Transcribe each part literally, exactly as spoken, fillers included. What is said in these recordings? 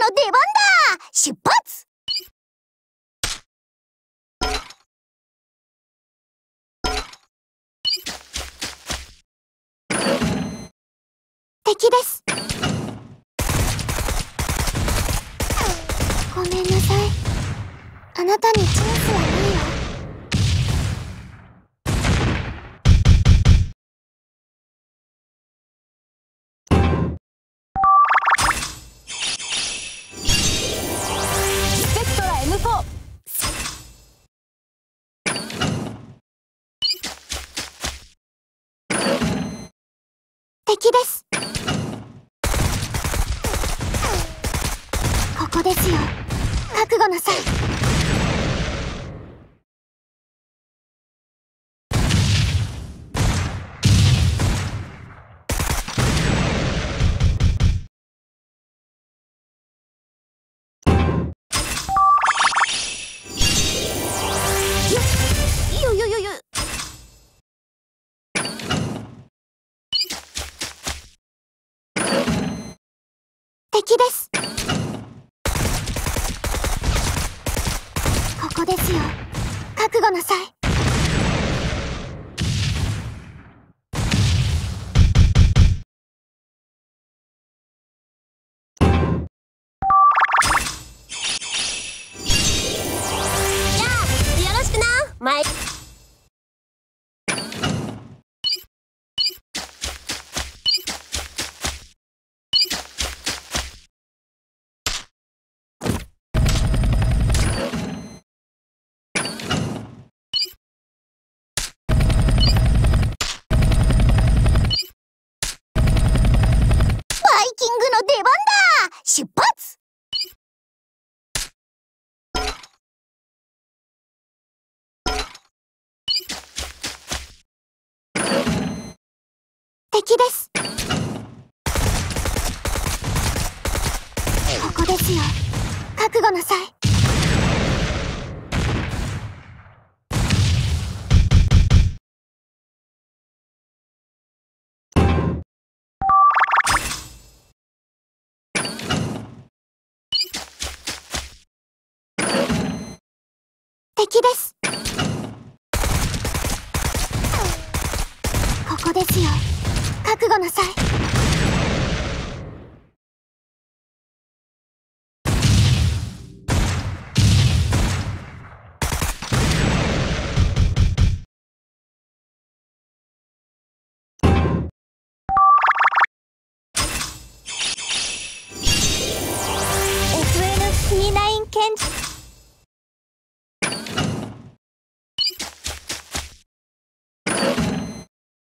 の出番だ。出発。敵です。ごめんなさい。あなたにチャンスはないわ。 スペクトラ エムフォー。 敵です。ここですよ。覚悟なさい。よよよよよ。敵です。ここですよ。覚悟なさい。じゃあよろしくな。マイバイキングの出番だ。出発。敵です。ここですよ。覚悟なさい。敵です。ここですよ。覚悟なさい。エフエヌにじゅうきゅう ケンジ。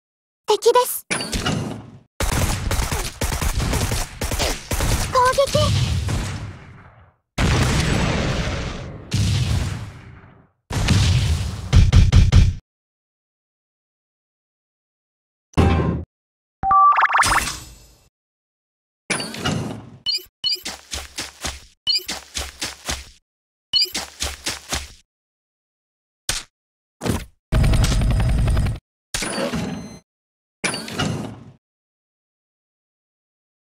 敵です。攻撃。